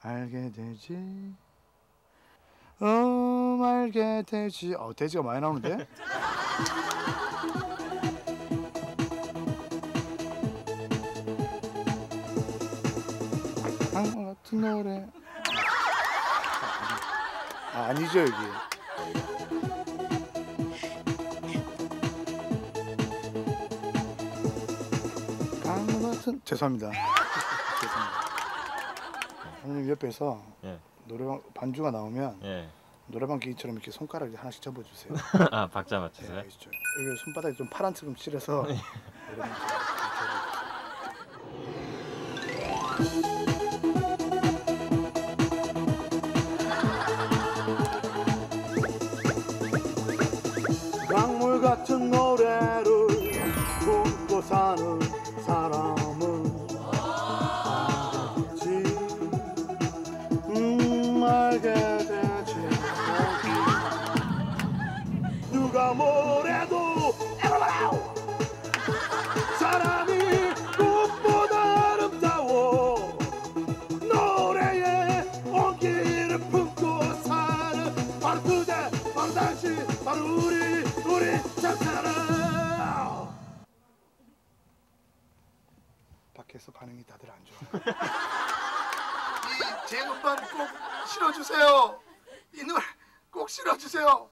알게 되지. 알게 되지. 돼지가 많이 나오는데? 강물 같은 노래. 아니죠 여기. 강물 같은. 죄송합니다. 죄송합니다. 선생님 옆에서 예. 노래방 반주가 나오면 예. 노래방 기기처럼 이렇게 손가락을 하나씩 접어주세요. 아, 박자 맞추세요? 네, 아시죠? 여기 손바닥이 좀 파란처럼 칠해서 노래방 강물 같은 노래를 품고 사는 사람은 알게 되지. 누가 뭐래도 사람이 꽃보다 아름다워. 노래에 온기를 품고 사는 바로 그대, 바로 당신, 바로 우리 참사랑. 밖에서 반응이 다들 안 좋아. 제 음반 꼭 실어주세요. 이 노래 꼭 실어주세요.